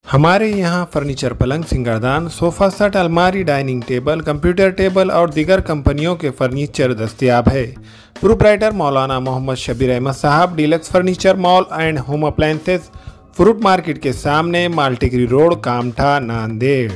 हमारे यहाँ फर्नीचर, पलंग, सिंगारदान, सोफ़ा सेट, अलमारी, डाइनिंग टेबल, कंप्यूटर टेबल और दीगर कंपनियों के फर्नीचर दस्तयाब है। Proprietor Maulana Mohammad Shabir Ahmed Sahab, deluxe furniture mall and home appliances, fruit market के सामने, मालटेकरी रोड, कामठा, नांदेड़।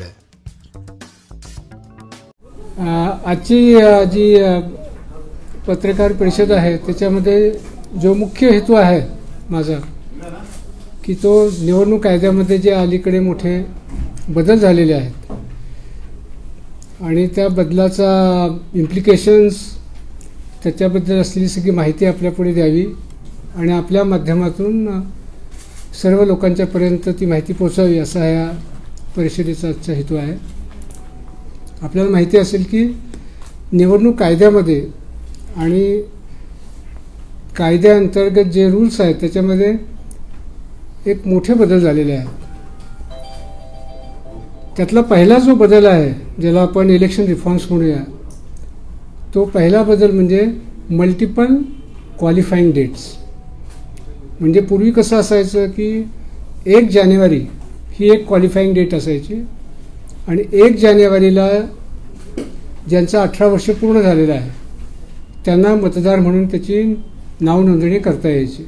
आजची जी पत्रकार परिषद आहे त्याच्यामध्ये जो मुख्य हेतू आहे माझा की तो निवडणूक कायद्यामध्ये जे अलीकडे मोठे बदल झालेले आहेत आणि त्या बदलाचा इम्प्लिकेशन्स त्याच्याबद्दल असलेली सगळी माहिती आपल्यापुढे द्यावी आणि आपल्या माध्यमातून सर्व लोकांच्यापर्यंत ती माहिती पोहोचावी असा या परिषदेचा आजचा हेतू आहे। आपल्याला माहिती असेल की निवडणूक कायद्यामध्ये आणि कायद्याअंतर्गत जे रूल्स आहेत त्याच्यामध्ये एक मोठे बदल झालेले आहेत। त्यातला पहिला जो बदल आहे ज्याला आपण इलेक्शन रिफॉर्म्स म्हणूया, तो पहिला बदल म्हणजे मल्टिपल क्वालिफाईंग डेट्स। म्हणजे पूर्वी कसं असायचं की 1 जानेवारी ही एक क्वालिफाईंग डेट असायची आणि 1 जानेवारीला ज्यांचं 18 वर्ष पूर्ण झालेलं आहे त्यांना मतदार म्हणून त्याची नाव नोंदणी करता यायची।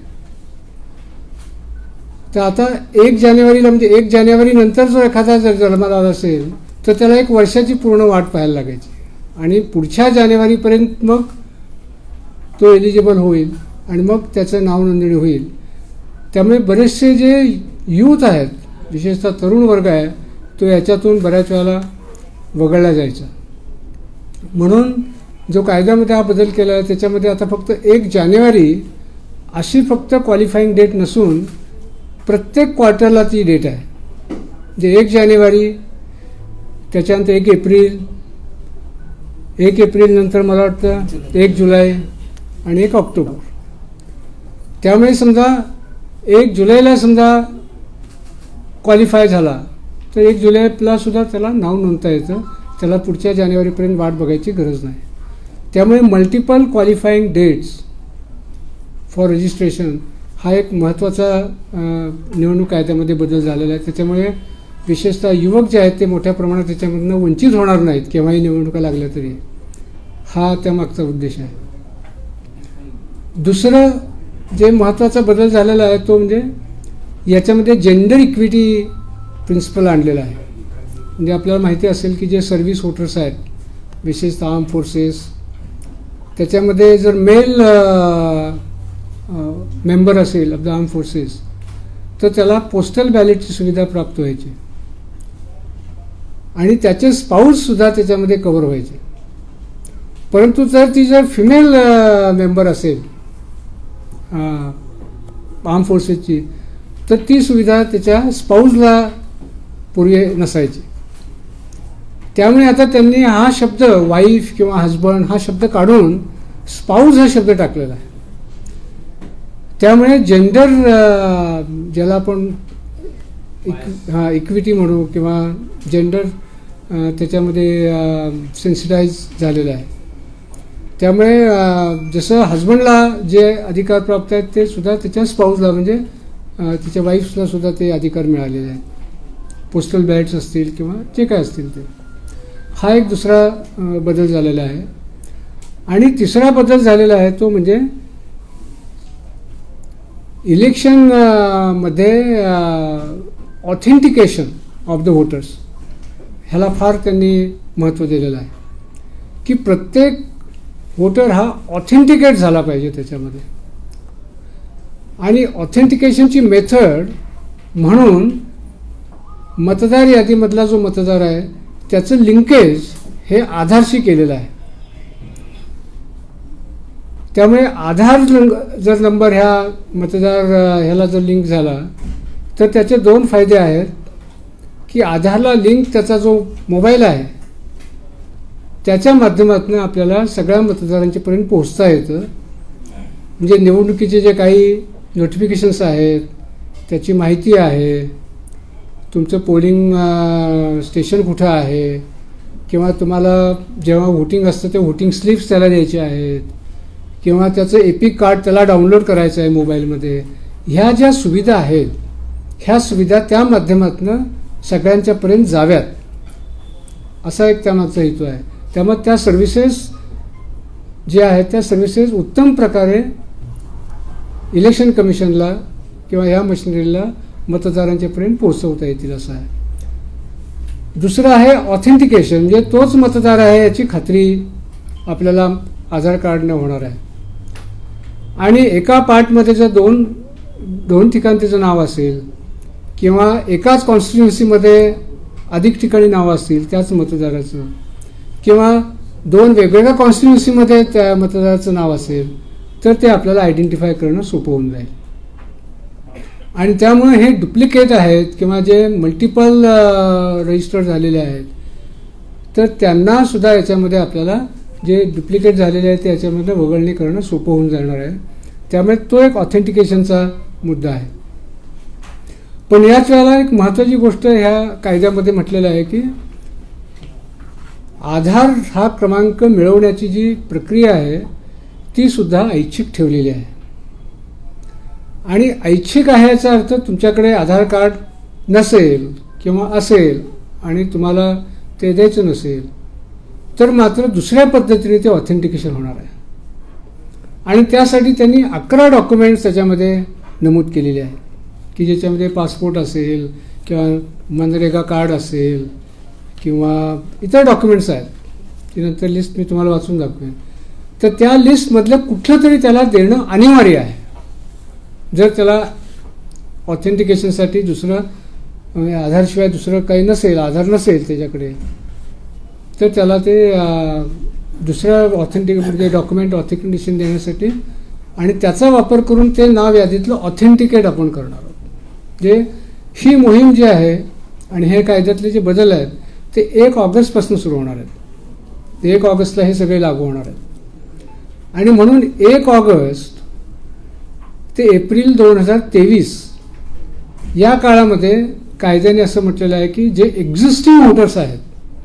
तर आता 1 जानेवारीला म्हणजे 1 जानेवारी नंतर जो एखादा जर जन्माला आला असेल तर त्याला 1 वर्षाची पूर्ण वाट पाहायला लागायची आणि पुढच्या जानेवारीपर्यंत मग तो एलिजिबल होईल आणि मग त्याचं नाव नोंदणी होईल। त्यामुळे बरेचसे जे यूथ आहेत, विशेषतः तरुण वर्ग आहे, तो याच्यातून बऱ्याच वेळेला वगळला जायचा। म्हणून जो कायद्यामध्ये हा बदल केला आहे त्याच्यामध्ये आता फक्त 1 जानेवारी अशी फक्त क्वालिफाईंग डेट नसून प्रत्येक क्वार्टरला ती डेट आहे। म्हणजे 1 जानेवारी, त्याच्यानंतर 1 एप्रिल, 1 एप्रिल नंतर मला वाटतं 1 जुलै आणि 1 ऑक्टोबर। त्यामुळे समजा 1 जुलैला समजा क्वालिफाय झाला तर 1 जुलैला सुद्धा त्याला नाव नोंदता येतं, त्याला पुढच्या जानेवारीपर्यंत वाट बघायची गरज नाही। त्यामुळे multiple qualifying dates for registration हा एक महत्त्वाचा निवडणूक कायद्यामध्ये बदल झालेला आहे। त्याच्यामुळे विशेषतः युवक जे आहेत ते मोठ्या प्रमाणात त्याच्यामधून वंचित होणार नाहीत केव्हाही निवडणुका लागल्या तरी, हा त्यामागचा उद्देश आहे। दुसरं जे महत्त्वाचा बदल झालेला आहे तो म्हणजे याच्यामध्ये जेंडर इक्विटी प्रिन्सिपल आणलेला आहे। म्हणजे आपल्याला माहिती असेल की जे सर्व्हिस वोटर्स आहेत, विशेषतः आर्म फोर्सेस, त्याच्यामध्ये जर मेल मेंबर असेल ऑफ द आर्म फोर्सेस तर त्याला पोस्टल बॅलेटची सुविधा प्राप्त व्हायची आणि त्याचे स्पाऊससुद्धा त्याच्यामध्ये कव्हर व्हायचे। परंतु जर फिमेल मेंबर असेल आर्म फोर्सेसची तर ती सुविधा त्याच्या स्पाऊसला पूर्वी नसायची। त्यामुळे आता त्यांनी हा शब्द वाईफ किंवा हजबंड हा शब्द काढून स्पाऊस हा शब्द टाकलेला आहे। त्यामुळे जेंडर ज्याला आपण इक्विटी म्हणू किंवा जेंडर त्याच्यामध्ये सेन्सिटाईज झालेलं आहे। त्यामुळे जसं हजबंडला जे अधिकार प्राप्त आहेत ते सुद्धा त्याच्या स्पाऊसला म्हणजे तिच्या वाईफला सुद्धा ते अधिकार मिळालेले आहेत, पोस्टल बॅलेट्स असतील किंवा जे काय असतील ते। हा एक दुसरा बदल झालेला आहे। आणि तिसरा बदल झालेला आहे तो म्हणजे इलेक्शन मध्ये ऑथेंटिकेशन ऑफ द वोटर्स ह्याला फार त्यांनी महत्त्व दिलेलं आहे की प्रत्येक वोटर हा ऑथेंटिकेट झाला पाहिजे त्याच्यामध्ये। आणि ऑथेंटिकेशनची मेथड म्हणून मतदार यादीमधला जो मतदार आहे त्याचं लिंकेज हे आधारशी केलेलं आहे। त्यामुळे आधार जर नंबर ह्या मतदार ह्याला जर लिंक झाला तर त्याचे 2 फायदे आहेत की आधारला लिंक त्याचा जो मोबाईल आहे त्याच्या माध्यमातून आपल्याला सगळ्या मतदारांच्यापर्यंत पोहोचता येतं। म्हणजे निवडणुकीचे जे काही नोटिफिकेशन्स आहेत त्याची माहिती आहे, तुमचं पोलिंग स्टेशन कुठं आहे किंवा तुम्हाला जेव्हा व्होटिंग असतं ते व्होटिंग स्लिप्स त्याला द्यायचे आहेत किंवा त्याचं एपिक कार्ड त्याला डाउनलोड करायचं आहे मोबाईलमध्ये, ह्या ज्या सुविधा आहेत ह्या सुविधा त्या माध्यमातून सगळ्यांच्यापर्यंत जाव्यात असा एक त्यामागचा हेतू आहे. त्यामुळे त्या सर्व्हिसेस ज्या आहेत त्या सर्व्हिसेस उत्तम प्रकारे इलेक्शन कमिशनला किंवा ह्या मशिनरीला मतदारांच्यापर्यंत पोहोचवता येतील असं आहे. दुसरं आहे ऑथेंटिकेशन, म्हणजे तोच मतदार आहे याची खात्री आपल्याला आधार कार्डने होणार आहे. आणि एका पार्टमध्ये जर दोन ठिकाणी त्याचं नाव असेल किंवा एकाच कॉन्स्टिट्युन्सीमध्ये अधिक ठिकाणी नाव असतील त्याच मतदाराचं, किंवा दोन वेगवेगळ्या कॉन्स्टिट्युन्सीमध्ये त्या मतदाराचं नाव असेल तर ते आपल्याला आयडेंटिफाय करणं सोपं होऊन जाईल. आणि त्यामुळे हे डुप्लिकेट आहेत किंवा जे मल्टिपल रजिस्टर झालेले आहेत तर त्यांना सुद्धा याच्यामध्ये आपल्याला जे डुप्लिकेट झालेले आहेत ते याच्यामध्ये वगळणी करणं सोपं होऊन जाणार आहे. त्यामुळे तो एक ऑथेंटिकेशनचा मुद्दा आहे. पण याच वेळेला एक महत्त्वाची गोष्ट ह्या कायद्यामध्ये म्हटलेलं आहे की आधार हा क्रमांक मिळवण्याची जी प्रक्रिया आहे ती सुद्धा ऐच्छिक ठेवलेली आहे. आणि ऐच्छिक आहे याचा अर्थ तुमच्याकडे आधार कार्ड नसेल किंवा असेल आणि तुम्हाला ते द्यायचं नसेल तर मात्र दुसऱ्या पद्धतीने ते ऑथेंटिकेशन होणार आहे. आणि त्यासाठी त्यांनी 11 डॉक्युमेंट्स त्याच्यामध्ये नमूद केलेले आहेत की ज्याच्यामध्ये पासपोर्ट असेल किंवा मनरेगा कार्ड असेल किंवा इतर डॉक्युमेंट्स आहेत की नंतर लिस्ट मी तुम्हाला वाचून दाखवेन. तर त्या लिस्टमधलं कुठलं तरी त्याला देणं अनिवार्य आहे. जर त्याला ऑथेंटिकेशनसाठी दुसरं आधारशिवाय दुसरं काही नसेल, आधार नसेल त्याच्याकडे, तर त्याला ते दुसरं म्हणजे डॉक्युमेंट ऑथेंटिकेशन देण्यासाठी आणि त्याचा वापर करून ते नाव यादीतलं ऑथेंटिकेट आपण करणार आहोत. जे ही मोहीम जी आहे आणि हे कायद्यातले जे बदल आहेत ते 1 ऑगस्टपासून सुरू होणार आहेत. 1 ऑगस्टला हे सगळे लागू होणार आहेत. आणि म्हणून 1 ऑगस्ट ते एप्रिल 2023 या काळामध्ये कायद्याने असं म्हटलेलं आहे की जे एक्झिस्टिंग वोटर्स आहेत,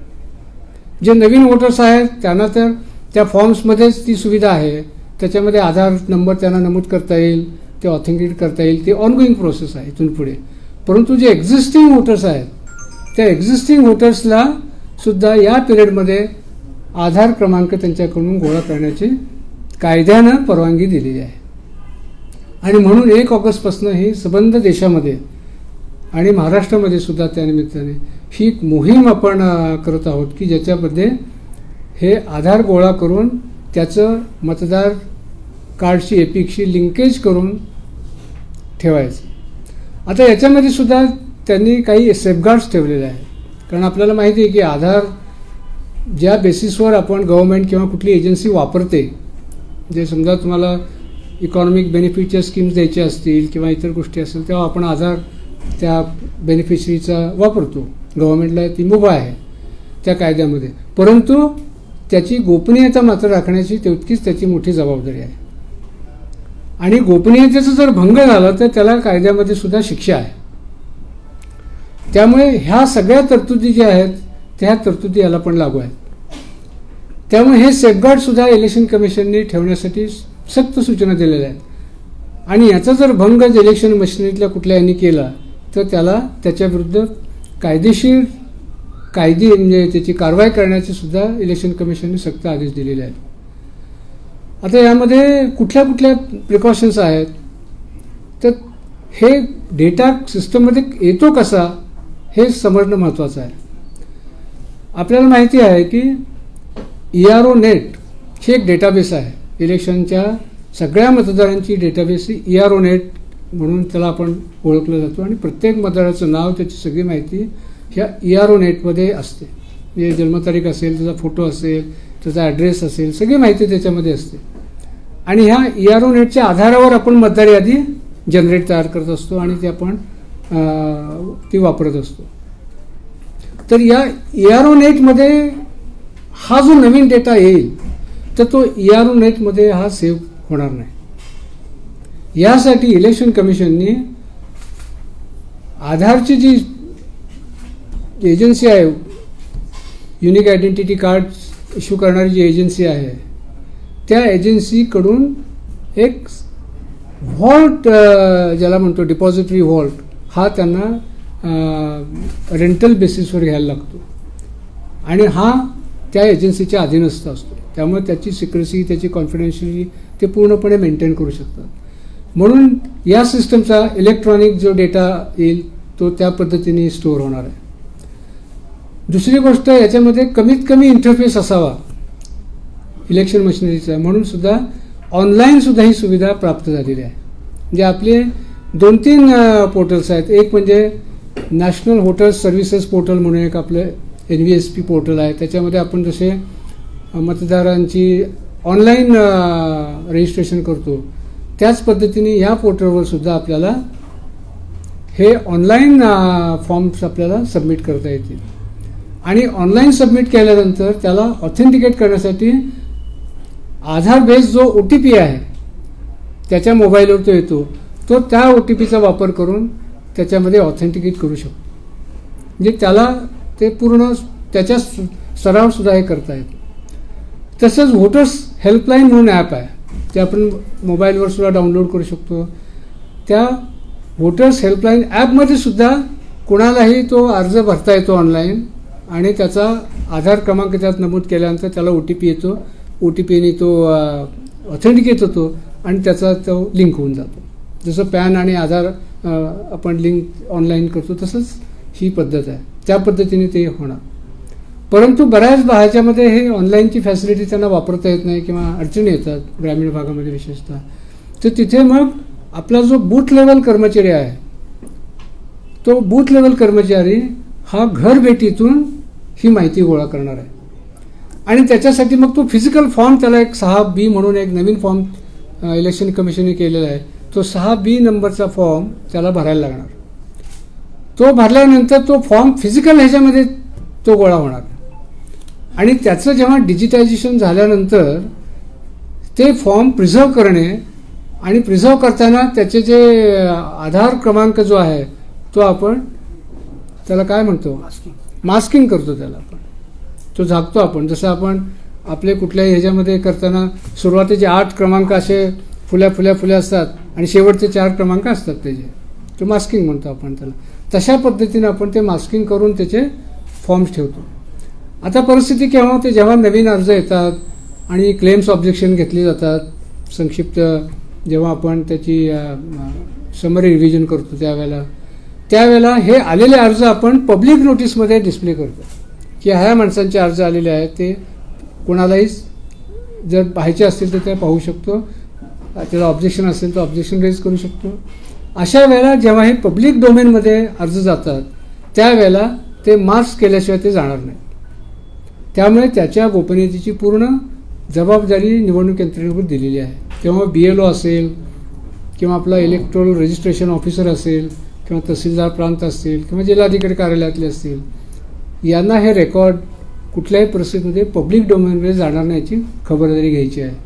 जे नवीन वोटर्स आहेत त्यांना तर त्या फॉर्म्समध्येच ती सुविधा आहे, त्याच्यामध्ये आधार नंबर त्यांना नमूद करता येईल, ते ऑथेंटिकेट करता येईल, ते ऑनगोईंग प्रोसेस आहे इथून पुढे. परंतु जे एक्झिस्टिंग वोटर्स आहेत त्या एक्झिस्टिंग वोटर्सला सुद्धा या पिरियडमध्ये आधार क्रमांक त्यांच्याकडून गोळा करण्याची कायद्यानं परवानगी दिलेली आहे. आणि म्हणून 1 ऑगस्टपासून ही संबंध देशामध्ये आणि महाराष्ट्रामध्ये सुद्धा त्यानिमित्ताने ही मोहीम आपण करत आहोत की ज्याच्यामध्ये हे आधार गोळा करून त्याचं मतदार कार्डशी एपिकशी लिंकेज करून ठेवायचं. आता याच्यामध्ये सुद्धा त्यांनी काही सेफगार्ड्स ठेवलेले आहेत. कारण आपल्याला माहिती आहे की आधार ज्या बेसिसवर आपण गव्हर्नमेंट किंवा कुठली एजन्सी वापरते, जे समजा तुम्हाला इकॉनॉमिक बेनिफिटच्या स्कीम्स द्यायच्या असतील किंवा इतर गोष्टी असतील तेव्हा आपण आधार त्या बेनिफिशरीचा वापरतो. गव्हर्नमेंटला ती मुभा आहे त्या कायद्यामध्ये. परंतु त्याची गोपनीयता मात्र राखण्याची तितकीच त्याची मोठी जबाबदारी आहे. आणि गोपनीयतेचा जर भंग झाला तर त्याला कायद्यामध्ये सुद्धा शिक्षा आहे. त्यामुळे ह्या सगळ्या तरतुदी ज्या आहेत त्या तरतुदी याला पण लागू आहेत. त्यामुळे हे सेफगार्ड सुद्धा इलेक्शन कमिशनने ठेवण्यासाठी सक्त सूचना दिलेल्या आहेत. आणि याचा जर भंग इलेक्शन मशिनरीतल्या कुठल्या यांनी केला तर त्याला त्याच्याविरुद्ध कायदेशीर म्हणजे त्याची कारवाई करण्याचे सुद्धा इलेक्शन कमिशनने सक्त आदेश दिलेले आहेत. आता यामध्ये कुठल्या कुठल्या प्रिकॉशन्स आहेत तर हे डेटा सिस्टममध्ये येतो कसा हे समजणं महत्त्वाचं आहे. आपल्याला माहिती आहे की ERO नेट ही एक डेटाबेस आहे. इलेक्शनच्या सगळ्या मतदारांची डेटाबेस ही ERO नेट म्हणून त्याला आपण ओळखलं जातो. आणि प्रत्येक मतदाराचं नाव त्याची सगळी माहिती ह्या ERO नेटमध्ये असते. म्हणजे जन्मतारीख असेल, त्याचा फोटो असेल, त्याचा ॲड्रेस असेल, सगळी माहिती त्याच्यामध्ये असते. आणि ह्या ERO नेटच्या आधारावर आपण मतदार यादी जनरेट तयार करत असतो आणि ती आपण ती वापरत असतो. तर या ERO नेटमध्ये हा जो नवीन डेटा येईल तर तो ERO नेटमध्ये हा सेव्ह होणार नाही. यासाठी इलेक्शन कमिशननी आधारची जी एजन्सी आहे, युनिक आयडेंटिटी कार्ड इश्यू करणारी जी एजन्सी आहे त्या एजन्सीकडून एक व्हॉल्ट ज्याला म्हणतो डिपॉझिटरी व्हॉल्ट हा त्यांना रेंटल बेसिसवर घ्यायला लागतो आणि हा त्या एजन्सीच्या अधीनस्थ असतो. त्यामुळे त्याची सिक्रेसी, त्याची कॉन्फिडेन्शियलिटी ते पूर्णपणे मेंटेन करू शकतात. म्हणून या सिस्टमचा इलेक्ट्रॉनिक जो डेटा येईल तो त्या पद्धतीने स्टोअर होणार आहे. दुसरी गोष्ट, याच्यामध्ये कमीत कमी इंटरफेस असावा इलेक्शन मशिनरीचा, म्हणून सुद्धा ऑनलाईन सुद्धा ही सुविधा प्राप्त झालेली आहे. म्हणजे आपले 2-3 पोर्टल्स आहेत. एक म्हणजे नॅशनल व्होटर सर्व्हिसेस पोर्टल म्हणून एक आपलं NVSP पोर्टल आहे. त्याच्यामध्ये आपण जसे मतदारांची ऑनलाईन रजिस्ट्रेशन करतो त्याच पद्धतीने या पोर्टलवर सुद्धा आपल्याला हे ऑनलाईन फॉर्म्स आपल्याला सबमिट करता येतील. आणि ऑनलाईन सबमिट केल्यानंतर त्याला ऑथेंटिकेट करण्यासाठी आधार बेस जो OTP आहे त्याच्या मोबाईलवर तो येतो, तो त्या OTPचा वापर करून त्याच्यामध्ये ऑथेंटिकेट करू शकतो. म्हणजे त्याला ते पूर्ण त्याच्या स्तरावरसुद्धा हे करता येतं. तसंच व्होटर्स हेल्पलाईन म्हणून ॲप आहे, ते आपण मोबाईलवर सुद्धा डाउनलोड करू शकतो. त्या व्होटर्स हेल्पलाईन ॲपमध्ये सुद्धा कोणालाही तो अर्ज भरता येतो ऑनलाईन आणि त्याचा आधार क्रमांक त्यात नमूद केल्यानंतर त्याला OTP येतो. OTPने तो ऑथेंटिकेट होतो आणि त्याचा तो लिंक होऊन जातो. जसं पॅन आणि आधार आपण लिंक ऑनलाईन करतो तसंच ही पद्धत आहे. त्या पद्धतीने ते होणार. परंतु बऱ्याच ह्याच्यामध्ये हे ऑनलाईनची फॅसिलिटी त्यांना वापरता येत नाही किंवा अडचणी येतात ग्रामीण भागामध्ये विशेषतः. तर तिथे मग आपला जो बूथ लेवल कर्मचारी आहे तो बूथ लेवल कर्मचारी हा घर भेटीतून ही माहिती गोळा करणार आहे. आणि त्याच्यासाठी मग तो फिजिकल फॉर्म, त्याला एक 6B म्हणून एक नवीन फॉर्म इलेक्शन कमिशनने केलेला आहे. तो 6B नंबरचा फॉर्म त्याला भरायला लागणार. तो भरल्यानंतर तो फॉर्म फिजिकल ह्याच्यामध्ये तो गोळा होणार आणि त्याचं जेव्हा डिजिटायझेशन झाल्यानंतर ते फॉर्म प्रिझर्व करणे आणि प्रिझर्व करताना त्याचे जे आधार क्रमांक जो आहे तो आपण त्याला काय म्हणतो, मास्किंग करतो त्याला आपण, तो झाकतो आपण. जसं आपण आपले कुठल्याही ह्याच्यामध्ये करताना सुरुवातीचे 8 क्रमांक असे फुल्या असतात आणि शेवटचे 4 क्रमांक असतात त्याचे, तो मास्किंग म्हणतो आपण त्याला. तशा पद्धतीने आपण ते मास्किंग करून त्याचे फॉर्म्स ठेवतो. आता परिस्थिती केव्हा होते, जेव्हा नवीन अर्ज येतात आणि क्लेम्स ऑब्जेक्शन घेतली जातात, संक्षिप्त जेव्हा आपण त्याची समरी रिव्हिजन करतो त्यावेळेला हे आलेले अर्ज आपण पब्लिक नोटीसमध्ये डिस्प्ले करतो की ह्या माणसांचे अर्ज आलेले आहेत, ते कोणालाही जर पाहायचे असतील तर ते पाहू शकतो. त्याला ऑब्जेक्शन असेल तर ऑब्जेक्शन रेज करू शकतो. अशा वेळेला जेव्हा हे पब्लिक डोमेनमध्ये अर्ज जातात त्यावेळेला ते मार्क्स केल्याशिवाय ते जाणार नाही. त्यामुळे त्याच्या गोपनीयतेची पूर्ण जबाबदारी निवडणूक यंत्रणेवर दिलेली आहे. तेव्हा BLO असेल किंवा आपला इलेक्टोरल रजिस्ट्रेशन ऑफिसर असेल किंवा तहसीलदार प्रांत असतील किंवा जिल्हाधिकारी कार्यालयातले असतील, यांना हे रेकॉर्ड कुठल्याही परिस्थितीमध्ये पब्लिक डोमेनमध्ये जाणार नाही याची खबरदारी घ्यायची आहे.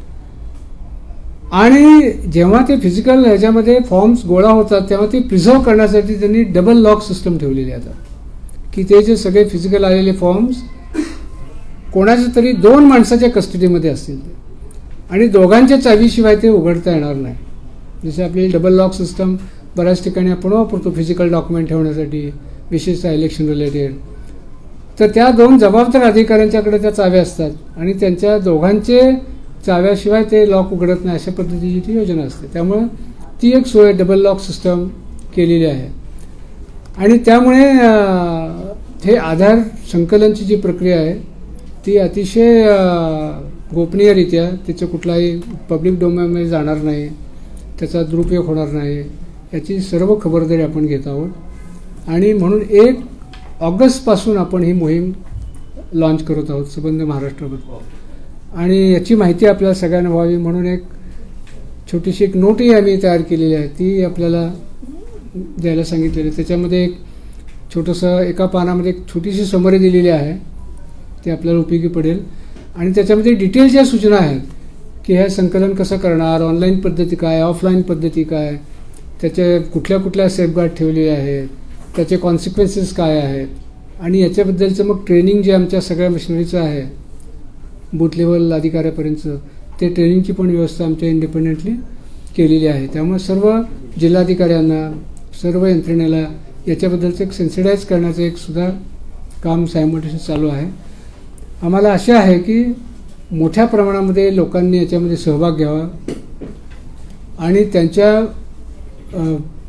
आणि जेव्हा ते फिजिकल ह्याच्यामध्ये फॉर्म्स गोळा होतात तेव्हा ते प्रिझर्व करण्यासाठी त्यांनी डबल लॉक सिस्टम ठेवलेली आहे की ते जे सगळे फिजिकल आलेले फॉर्म्स कोणाच्या तरी 2 माणसाच्या कस्टडीमध्ये असतील ते, आणि दोघांच्या चावीशिवाय ते उघडता येणार नाही. जसे आपली डबल लॉक सिस्टम बऱ्याच ठिकाणी आपण वापरतो फिजिकल डॉक्युमेंट ठेवण्यासाठी, विशेषतः इलेक्शन रिलेटेड. तर त्या 2 जबाबदार अधिकाऱ्यांच्याकडे त्या चाव्या असतात आणि त्यांच्या दोघांचे चाव्याशिवाय ते लॉक उघडत नाही, अशा पद्धतीची ती योजना असते. त्यामुळे ती एक सोय डबल लॉक सिस्टम केलेली आहे. आणि त्यामुळे हे आधार संकलनची जी प्रक्रिया आहे ती अतिशय गोपनीयरित्या, त्याचं कुठलाही पब्लिक डोमेनमध्ये जाणार नाही, त्याचा दुरुपयोग होणार नाही, याची सर्व खबरदारी आपण घेत आहोत. आणि म्हणून 1 ऑगस्टपासून आपण ही मोहीम लॉन्च करत आहोत संबंध महाराष्ट्रामध्ये. आणि याची माहिती आपल्याला सगळ्यांना व्हावी म्हणून एक छोटीशी एक नोटही आम्ही तयार केलेली आहे, ती आपल्याला द्यायला सांगितलेली आहे. त्याच्यामध्ये एक छोटंसं एका पानामध्ये एक छोटीशी समरी दिलेली आहे, ती आपल्याला उपयोगी पडेल. आणि त्याच्यामध्ये डिटेलच्या सूचना आहेत की हे संकलन कसं करणार, ऑनलाईन पद्धती काय, ऑफलाईन पद्धती काय, त्याचे कुठल्या कुठल्या सेफगार्ड ठेवलेले आहेत, त्याचे कॉन्सिक्वेन्सेस काय आहेत, आणि याच्याबद्दलचं मग ट्रेनिंग जे आमच्या सगळ्या मशिनरीचं आहे बूथ लेवल अधिकाऱ्यापर्यंतचं, ते ट्रेनिंगची पण व्यवस्था आमच्या इंडिपेंडेंटली केलेली आहे. त्यामुळे सर्व जिल्हाधिकाऱ्यांना, सर्व यंत्रणेला याच्याबद्दलचं एक सेन्सिटाईज करण्याचं एक सुद्धा काम सायमल्टेनियस चालू आहे. आम्हाला आशा आहे की मोठ्या प्रमाणामध्ये लोकांनी याच्यामध्ये सहभाग घ्यावा आणि त्यांच्या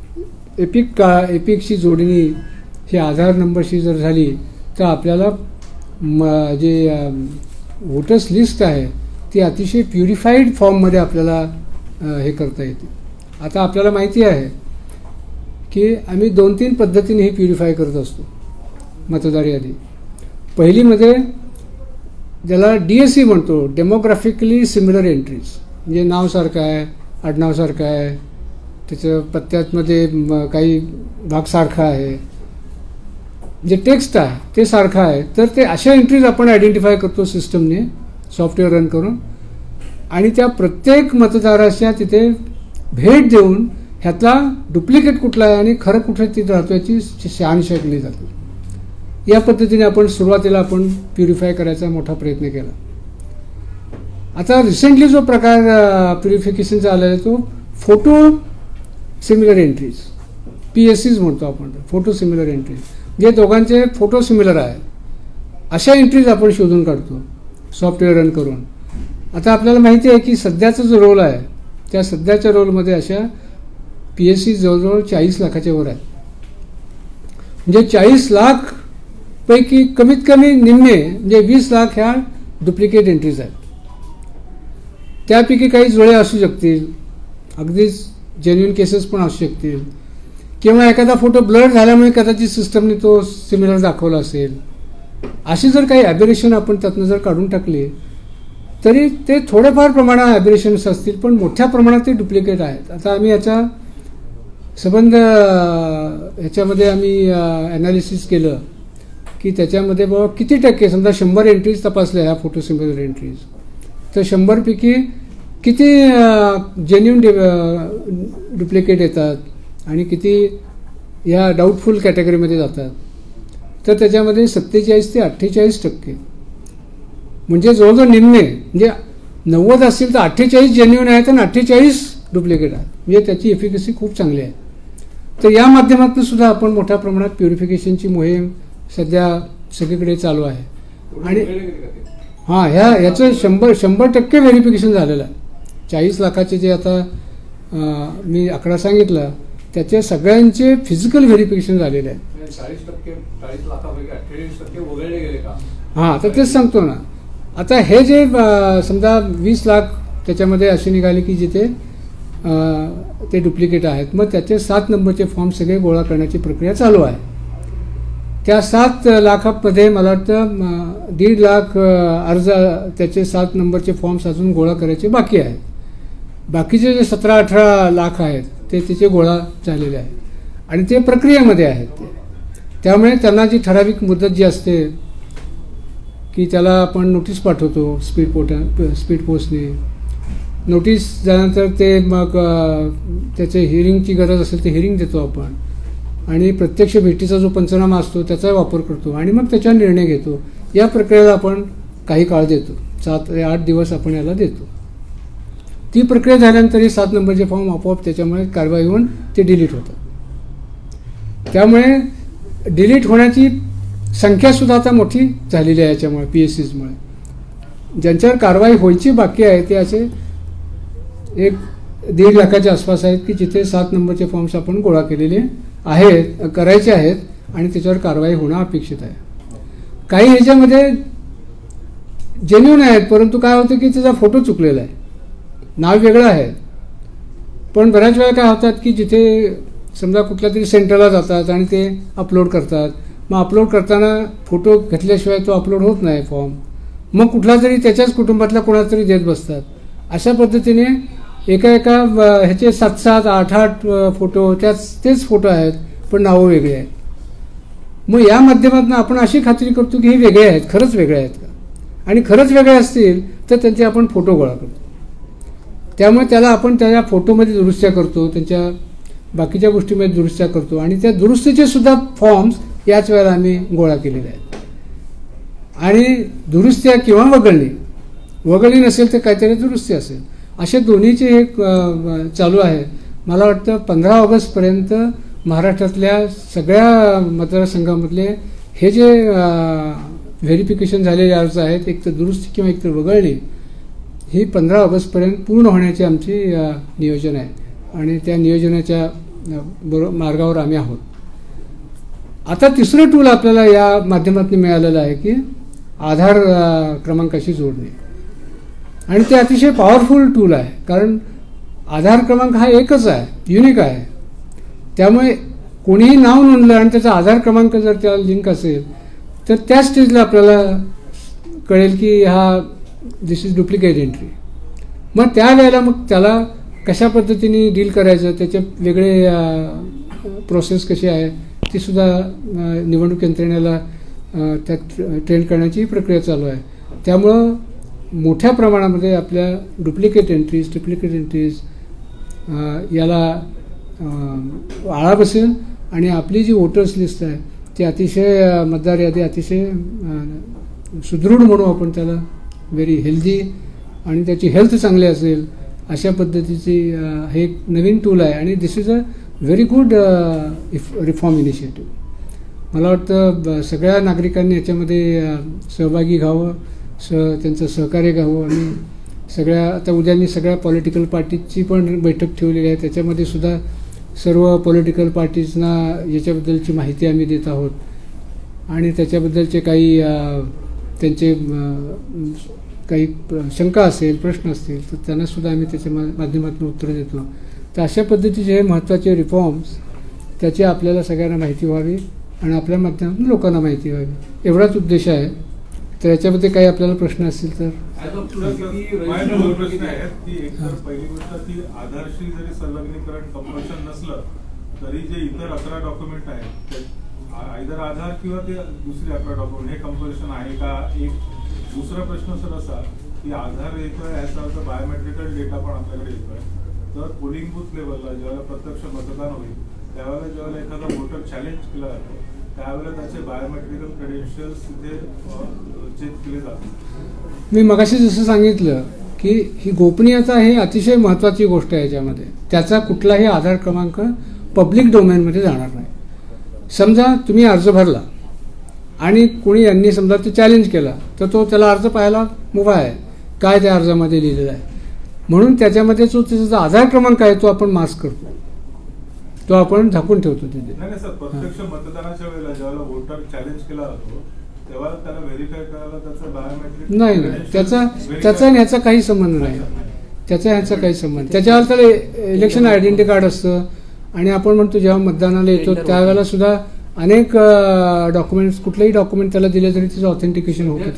एपिकची जोडणी ही आधार नंबरशी जर झाली तर आपल्याला जे वोटर्स लिस्ट आहे ती अतिशय प्युरिफाईड फॉर्ममध्ये आपल्याला हे करता येते. आता आपल्याला माहिती आहे की आम्ही 2-3 पद्धतीने हे प्युरिफाय करत असतो मतदार यादी. पहिलीमध्ये ज्याला DSE म्हणतो, डेमोग्राफिकली सिमिलर एंट्रीज, म्हणजे नाव सारखं आहे, आडनाव सारखं आहे, त्याचं पत्त्यामध्ये काही भाग सारखा आहे, जे टेक्स्ट आहे ते सारखं आहे, तर ते अशा एंट्रीज आपण आयडेंटिफाय करतो सिस्टमने सॉफ्टवेअर रन करून आणि त्या प्रत्येक मतदाराच्या तिथे भेट देऊन ह्यातला डुप्लिकेट कुठला आहे आणि खरं कुठे तिथे राहतो याची शहानिशा केली जाते. या पद्धतीने आपण सुरुवातीला आपण प्युरिफाय करायचा मोठा प्रयत्न केला. आता रिसेंटली जो प्रकार प्युरिफिकेशनचा आला आहे तो फोटो सिमिलर एंट्रीज, PSCs म्हणतो आपण, फोटो सिमिलर एंट्रीज, जे दोघांचे फोटो सिमिलर आहे अशा एंट्रीज आपण शोधून काढतो सॉफ्टवेअर रन करून. आता आपल्याला माहिती आहे की सध्याचा जो रोल आहे त्या सध्याच्या रोलमध्ये अशा PSC जवळजवळ 40 लाखाच्या वर आहेत. म्हणजे 40 लाख पैकी कमीत कमी निम्मे म्हणजे 20 लाख ह्या डुप्लिकेट एंट्रीज आहेत. त्यापैकी काही जुळे असू शकतील, अगदीच जेन्युइन केसेस पण असू शकतील, किंवा एखादा फोटो ब्लर झाल्यामुळे कदाचित सिस्टमने तो सिमिलर दाखवला असेल. अशी जर काही ॲबेरेशन आपण त्यातनं जर काढून टाकली तरी ते थोडेफार प्रमाणात ॲबेरेशन्स असतील पण मोठ्या प्रमाणात ते डुप्लिकेट आहेत. आता आम्ही याचा संबंध ह्याच्यामध्ये आम्ही ॲनालिसिस केलं की त्याच्यामध्ये बाबा किती टक्के, समजा 100 एंट्रीज तपासल्या ह्या फोटो सिमिलर एंट्रीज, तर 100 पैकी किती जेन्युइन डुप्लिकेट येतात आणि किती ह्या डाऊटफुल कॅटेगरीमध्ये जातात. तर त्याच्यामध्ये 47 ते 48%, म्हणजे जवळजवळ निम्मे, म्हणजे 90 असतील तर 48 जेन्युइन आहेत आणि 48 डुप्लिकेट आहेत. म्हणजे त्याची एफिकसी खूप चांगली आहे. तर या माध्यमातून सुद्धा आपण मोठ्या प्रमाणात प्युरिफिकेशनची मोहीम सध्या सगळीकडे चालू आहे. आणि हां, ह्याचं 100% व्हेरिफिकेशन झालेलं आहे. 40 लाखाचे जे आता मी आकडा सांगितला त्याचे सगळ्यांचे फिजिकल व्हेरिफिकेशन झालेले आहे. 40 लाखापैकी 48% वगळले गेले का? हां, तर तेच सांगतो ना. आता हे जे समजा 20 लाख त्याच्यामध्ये असे निघाले की जिथे ते डुप्लिकेट आहेत, मग त्याचे 7 नंबरचे फॉर्म सगळे गोळा करण्याची प्रक्रिया चालू आहे. त्या 7 लाखामध्ये मला वाटतं 1.5 लाख अर्ज त्याचे 7 नंबरचे फॉर्म्स अजून गोळा करायचे बाकी आहेत. बाकीचे जे 17-18 लाख आहेत ते तिचे गोळा झालेले आहेत आणि ते प्रक्रियेमध्ये आहेत. त्यामुळे त्यांना जी ठराविक मुदत जी असते की त्याला आपण नोटीस पाठवतो स्पीड पोस्टने. नोटीस झाल्यानंतर ते मग त्याचे हिअरिंगची गरज असेल ते हिअरिंग देतो आपण आणि प्रत्यक्ष भेटीचा जो पंचनामा असतो त्याचा वापर करतो आणि मग त्याच्यावर निर्णय घेतो. या प्रक्रियेला आपण काही काळ देतो, 7 ते 8 दिवस आपण याला देतो. ती प्रक्रिया झाल्यानंतर हे 7 नंबरचे फॉर्म आपोआप त्याच्यामुळे कारवाई होऊन ते डिलीट होतात. त्यामुळे डिलीट होण्याची संख्यासुद्धा आता मोठी झालेली आहे याच्यामुळे, PSCsमुळे. ज्यांच्यावर कारवाई व्हायची बाकी आहे ते असे 1.5 लाखाच्या आसपास आहेत की जिथे 7 नंबरचे फॉर्म्स आपण गोळा केलेले आहेत, करायचे आहेत आणि त्याच्यावर कारवाई होणं अपेक्षित आहे. काही ह्याच्यामध्ये जेन्युइन आहेत परंतु काय होतं की त्याचा फोटो चुकलेला आहे, नाव वेगळं आहे. पण बऱ्याच वेळा काय होतात की जिथे समजा कुठल्या तरी सेंटरला जातात आणि ते अपलोड करतात, मग अपलोड करताना फोटो घेतल्याशिवाय तो अपलोड होत नाही फॉर्म, मग कुठला तरी त्याच्याच कुटुंबातला कोणाला तरी देत बसतात. अशा पद्धतीने एका ह्याचे 7-7, 8-8 फोटो तेच फोटो आहेत पण नावं वेगळी आहेत. मग या माध्यमातून आपण अशी खात्री करतो की हे वेगळे आहेत, खरंच वेगळे आहेत का, आणि खरंच वेगळे असतील तर त्यांचे आपण फोटो गोळा करतो. त्यामुळे त्याला आपण त्या फोटोमध्ये दुरुस्त्या करतो, त्यांच्या बाकीच्या गोष्टीमध्ये दुरुस्त्या करतो आणि त्या दुरुस्तीचे सुद्धा फॉर्म्स याच वेळेला आम्ही गोळा केलेले आहेत. आणि दुरुस्त्या किंवा वगळणी नसेल तर काहीतरी दुरुस्ती असेल, असे दोन्हीचे एक चालू आहे. मला वाटतं 15 ऑगस्टपर्यंत महाराष्ट्रातल्या सगळ्या मतदारसंघामधले हे जे व्हेरिफिकेशन झालेले अर्ज आहेत, एक तर दुरुस्ती किंवा एक तर वगळणे, ही 15 ऑगस्टपर्यंत पूर्ण होण्याची आमची नियोजन आहे आणि त्या नियोजनाच्या मार्गावर आम्ही आहोत. आता तिसरं टूल आपल्याला या माध्यमातून मिळालेलं आहे की आधार क्रमांकाशी जोडणे, आणि ते अतिशय पॉवरफुल टूल आहे. कारण आधार क्रमांक हा एकच आहे, युनिक आहे. त्यामुळे कोणीही नाव नोंदलं आणि त्याचा आधार क्रमांक जर त्याला लिंक असेल तर त्या स्टेजला आपल्याला कळेल की हा दिस इज डुप्लिकेट एंट्री. मग त्यावेळेला मग त्याला कशा पद्धतीने डील करायचं, त्याचे वेगळे प्रोसेस कशी आहे ती सुद्धा निवडणूक यंत्रणेला त्यात ट्रेन करण्याची प्रक्रिया चालू आहे. त्यामुळं मोठ्या प्रमाणामध्ये आपल्या डुप्लिकेट एंट्रीज याला आळा बसेल आणि आपली जी वोटर्स लिस्ट आहे ती अतिशय मतदार यादी अतिशय सुदृढ म्हणू आपण त्याला, व्हेरी हेल्दी, आणि त्याची हेल्थ चांगली असेल अशा पद्धतीची हे एक नवीन टूल आहे. आणि this is a very good reform initiative. मला वाटतं सगळ्या नागरिकांनी याच्यामध्ये सहभागी घ्यावं, त्यांचं सहकार्य घ्यावं. आणि सगळ्या आता उद्या मी सगळ्या पॉलिटिकल पार्टीजची पण बैठक ठेवलेली आहे, त्याच्यामध्ये सुद्धा सर्व पॉलिटिकल पार्टीजना याच्याबद्दलची माहिती आम्ही देत आहोत आणि त्याच्याबद्दलचे काही त्यांचे काही शंका असेल, प्रश्न असतील तर त्यांनासुद्धा आम्ही त्याच्या माध्यमातून उत्तरं देतो. तर अशा पद्धतीचे हे महत्त्वाचे रिफॉर्म्स त्याची आपल्याला सगळ्यांना माहिती व्हावी आणि आपल्या माध्यमातून लोकांना माहिती व्हावी, एवढाच उद्देश आहे. तर याच्यामध्ये काही आपल्याला प्रश्न असतील तर. प्रश्न आहेत की एकतर पहिली गोष्ट ती आधारशी जरी संलग्नीकरण कंपल्शन नसलं तरी जे इतर 11 डॉक्युमेंट आहेत आयदर आधार किंवा ते दुसरे 11 डॉक्युमेंट हे कंपल्शन आहे का. एक दुसरा प्रश्न सर असा की आधार येतोय याचा अर्थ बायोमेट्रिकल डेटा पण आपल्याकडे येतोय, तर पोलिंग बूथ लेवलला जेव्हा प्रत्यक्ष मतदान होईल त्यावेळेला जेव्हा एखादा वोटर चॅलेंज केला जातो त्यावेळेला त्याचे बायोमेट्रिकल क्रेडेन्शियल्स तिथे चेक केले जातात. मी मगाशी जसं सांगितलं की ही गोपनीयता ही अतिशय महत्त्वाची गोष्ट आहे. याच्यामध्ये त्याचा कुठलाही आधार क्रमांक पब्लिक डोमेनमध्ये जाणार नाही. समजा तुम्ही अर्ज भरला आणि कोणी यांनी समजा ते चॅलेंज केला तर तो त्याला अर्ज पाहायला मुभा आहे काय त्या अर्जामध्ये लिहिलेलं आहे, म्हणून त्याच्यामध्ये जो त्याचा आधार क्रमांक आहे तो आपण मास्क करतो, तो आपण झाकून ठेवतो तिथे. नाही सर, प्रत्यक्ष मतदानाच्या वेळेला जेव्हा वोटर चॅलेंज केला जातो तेव्हा त्याला व्हेरीफाय करायला त्याचं बायोमेट्रिक नाही, त्याचा ह्याचा काही संबंध नाही. त्याचा ह्याचा काही संबंध, त्याच्यावर त्याला इलेक्शन आयडेंटिटी कार्ड असतं आणि आपण म्हणतो जेव्हा मतदानाला येतो त्यावेळेला सुद्धा अनेक डॉक्युमेंट्स, कुठलेही डॉक्युमेंट त्याला दिले तरी त्याचं ऑथेंटिकेशन होतं.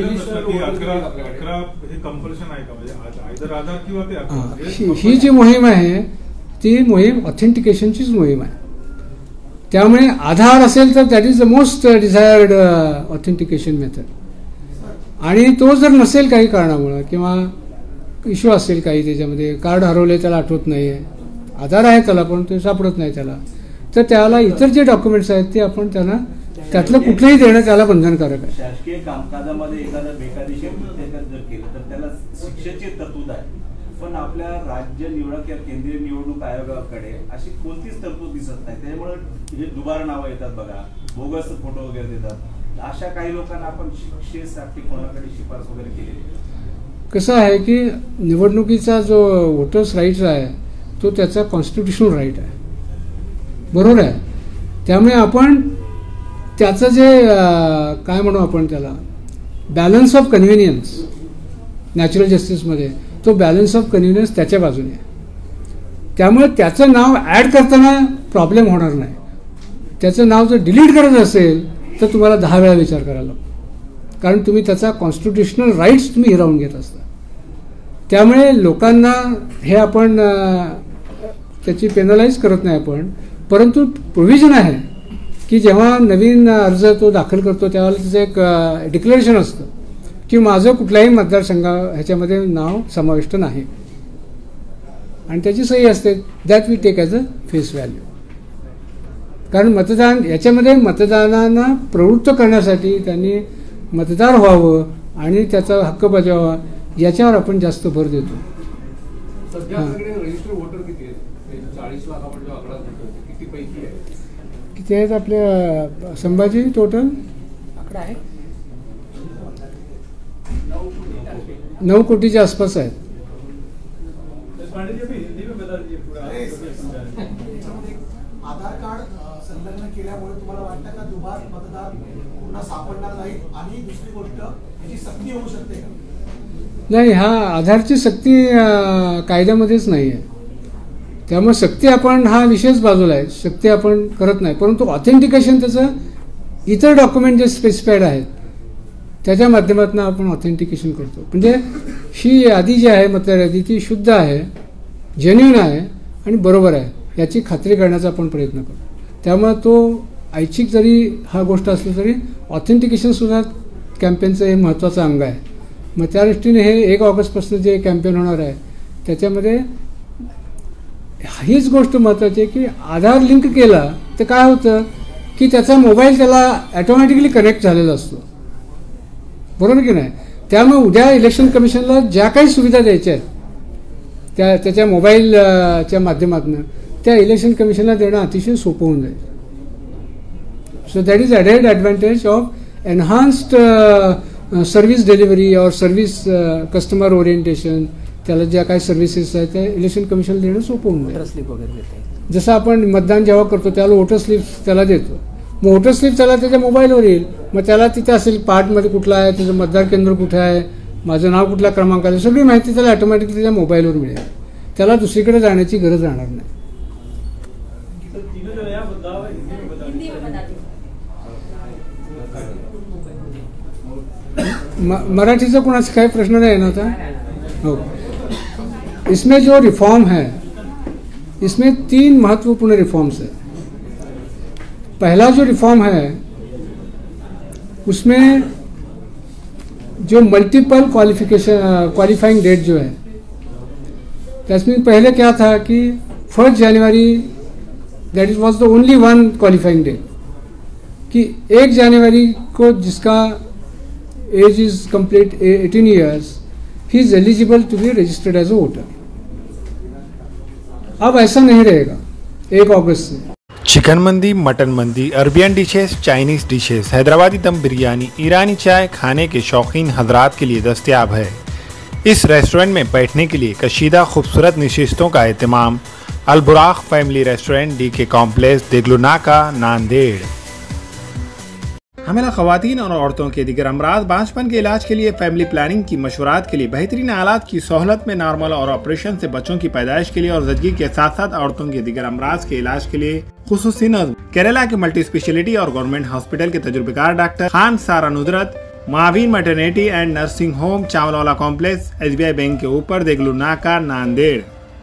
ही जी मोहीम आहे ती मोहीम ऑथेंटिकेशनचीच मोहीम आहे. त्यामुळे आधार असेल तर that is the most desired authentication method. आणि तो जर नसेल काही कारणामुळं किंवा इश्यू असेल काही, त्याच्यामध्ये कार्ड हरवले त्याला आठवत नाही आहे, आधार आहे त्याला पण ते सापडत नाही त्याला, तर त्याला इतर जे डॉक्युमेंट्स आहेत ते आपण त्यांना त्यातलं कुठलंही देणं त्याला बंधनकारक आहे. शासकीय कामकाजामध्ये एखादं बेकायदेशीर कृत्य जर केलं तर त्याला शिक्षेची तरतूद आहे, पण आपल्या राज्य निवडणूक या केंद्रीय निवडणूक आयोगाकडे अशी कोणतीच तरतूद दिसत नाही. त्यामुळे हे दुबार नावं येतात बघा, बोगस फोटो वगैरे देतात. अशा काही लोकांना आपण शिक्षेसाठी कोणाकडे शिफारस वगैरे केली. कसं आहे की निवडणुकीचा जो वोटर्स राईट्स आहे तो त्याचा कॉन्स्टिट्युशनल राईट आहे, बरोबर आहे. त्यामुळे आपण त्याचं जे काय म्हणू आपण त्याला बॅलन्स ऑफ कन्व्हिनियन्स नॅचरल जस्टिसमध्ये, तो बॅलन्स ऑफ कन्व्हिनियन्स त्याच्या बाजूने आहे. त्यामुळे त्याचं नाव ॲड करताना प्रॉब्लेम होणार नाही. त्याचं नाव जर डिलीट करायचं असेल तर तुम्हाला 10 वेळा विचार करायला लागतो, कारण तुम्ही त्याचा कॉन्स्टिट्युशनल राईट्स तुम्ही हिरावून घेत असता. त्यामुळे लोकांना हे आपण त्याची पेनलाइज करत नाही आपण, परंतु प्रोव्हिजन आहे की जेव्हा नवीन अर्ज तो दाखल करतो त्यावेळेला त्याचं एक डिक्लेरेशन असतं की माझं कुठल्याही मतदारसंघा ह्याच्यामध्ये नाव समाविष्ट नाही, आणि त्याची सही असते, that we take as a face value. कारण मतदान याच्यामध्ये मतदानांना प्रवृत्त करण्यासाठी त्यांनी मतदार व्हावं आणि त्याचा हक्क बजावावा याच्यावर आपण जास्त भर देतो. सध्या आपल्याकडे रजिस्टर वोटर किती आहेत? 40 लाख आपण जो आकडा देतो किती पैकी आहे? किती आहेत आपल्या संभाजी टोटल? आकडा आहे 9 कोटीच्या आसपास आहेत. आधार कार्ड संलग्न केल्यामुळे तुम्हाला वाटतं का दुबार मतदार पुन्हा सापडणार नाहीत आणि दुसरी गोष्ट याची सक्ती होऊ शकते का? नाही, हा आधारची सक्ती कायद्यामध्येच नाही आहे. त्यामुळे सक्ती आपण हा विषयच बाजूला आहे, सक्ती आपण करत नाही. परंतु ऑथेंटिकेशन त्याचं इतर डॉक्युमेंट जे स्पेसिफाईड आहेत त्याच्या माध्यमातून आपण ऑथेंटिकेशन करतो. म्हणजे ही यादी जी आहे मतदार यादी ती शुद्ध आहे, जेन्युइन आहे आणि बरोबर आहे याची खात्री करण्याचा आपण प्रयत्न करतो. त्यामुळे तो ऐच्छिक जरी हा गोष्ट असली तरी ऑथेंटिकेशनसुद्धा कॅम्पेनचं हे महत्त्वाचं अंग आहे. मग त्या दृष्टीने हे 1 ऑगस्टपासून जे कॅम्पेन होणार आहे त्याच्यामध्ये हीच गोष्ट महत्त्वाची आहे की आधार लिंक केला तर काय होतं की त्याचा मोबाईल त्याला ॲटोमॅटिकली कनेक्ट झालेला असतो, बरोबर की नाही. त्यामुळे उद्या इलेक्शन कमिशनला ज्या काही सुविधा द्यायच्या आहेत त्याच्या मोबाईलच्या माध्यमातून त्या इलेक्शन कमिशनला देणं अतिशय सोपं होऊन जाईल. So that is added advantage of enhanced service delivery और सर्व्हिस कस्टमर ओरिएंटेशन. त्याला ज्या काही सर्व्हिसेस आहेत त्या इलेक्शन कमिशनला देणं सोपं होऊन जाईल. स्लिप वगैरे देते. जसं आपण मतदान जेव्हा करतो त्याला वोटर स्लिप त्याला देतो, मग वोटर स्लिप त्याला त्याच्या मोबाईलवर येईल. मग त्याला तिथे असेल पार्टमध्ये कुठला आहे, त्याचं मतदार केंद्र कुठे आहे, माझं नाव कुठल्या क्रमांकाला, सगळी माहिती त्याला ऑटोमॅटिकली त्याच्या मोबाईलवर मिळेल. त्याला दुसरीकडे जाण्याची गरज राहणार नाही. मराठीचा कुणाचा काही प्रश्न नाही ना आता? हो. इसमें जो रिफॉर्म है इसमें 3 महत्वपूर्ण रिफॉर्म्स है. पहला जो रिफॉर्म है उसमें जो मल्टीपल क्वालिफाइंग डेट जो है, त्यासमें पहले क्या था कि 1 जनवरी that is was the only one qualifying date, कि 1 जनवरी को जिसका age is complete 18 years he is eligible to be registered as a voter. अब ऐसा नहीं रहेगा 1 अगस्त से. चिकन मंदी, मटन मंदी, Arabian dishes, Chinese dishes, Hyderabadi dum biryani, ईरानी चाय खाने के शौकीन हजरात के लिए दस्तयाब है. इस रेस्टोरेंट में बैठने के लिए कशीदा खूबसूरत नशिस्तों का एहतमाम. Al Buraq family restaurant, DK complex, Deglur Naka, Nanded. हमें ख़वातीन और औरतों के दिगर अमराज बांझपन के इलाज के लिए फैमिली प्लानिंग की मशवरात के लिए बेहतरीन आलात की सहूलत में नॉर्मल और ऑपरेशन से बच्चों की पैदाइश के लिए और ज़चगी के साथ साथ औरतों के दिगर अमराज के इलाज के लिए खुसूसी नज़्म. केरला के मल्टी स्पेशलिटी और गवर्नमेंट हॉस्पिटल के तजुर्बेकार डॉक्टर खान सारा नुदरत, मावीन maternity and nursing home, Chawalwala complex, SBI bank के ऊपर, देगलू नाका, नांदेड़.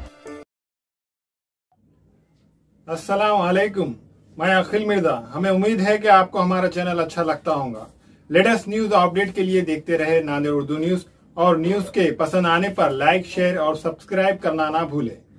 अस्सलाम वालेकुम, मैं अखिल मिर्जा. हमें उम्मीद है कि आपको हमारा चैनल अच्छा लगता होगा. लेटेस्ट न्यूज अपडेट के लिए देखते रहे नांदेड़ उर्दू न्यूज, और न्यूज के पसंद आने पर लाइक, शेयर और सब्सक्राइब करना ना भूलें.